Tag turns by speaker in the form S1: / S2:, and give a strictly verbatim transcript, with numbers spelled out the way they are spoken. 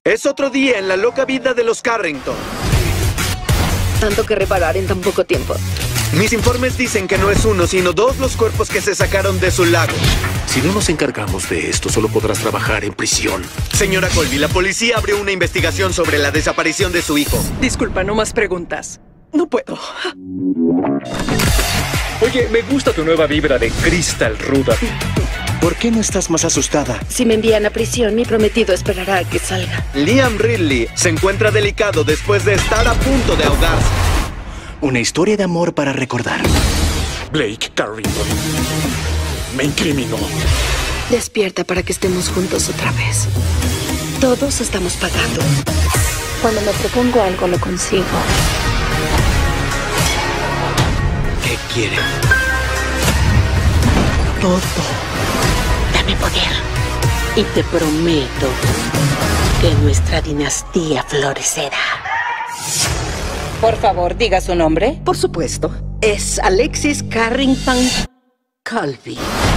S1: Es otro día en la loca vida de los Carrington.
S2: Tanto que reparar en tan poco tiempo.
S1: Mis informes dicen que no es uno, sino dos los cuerpos que se sacaron de su lago.
S3: Si no nos encargamos de esto, solo podrás trabajar en prisión.
S1: Señora Colby, la policía abrió una investigación sobre la desaparición de su hijo.
S4: Disculpa, no más preguntas. No puedo.
S5: Oye, me gusta tu nueva vibra de Crystal Ruda.
S3: ¿Por qué no estás más asustada?
S2: Si me envían a prisión, mi prometido esperará a que salga.
S1: Liam Ridley se encuentra delicado después de estar a punto de ahogarse.
S3: Una historia de amor para recordar.
S5: Blake Carrington me incriminó.
S2: Despierta para que estemos juntos otra vez. Todos estamos pagando. Cuando me propongo algo, lo consigo.
S1: ¿Qué quiere?
S2: Todo. Dame poder. Y te prometo que nuestra dinastía florecerá.
S6: Por favor, diga su nombre.
S4: Por supuesto. Es Alexis Carrington Colby.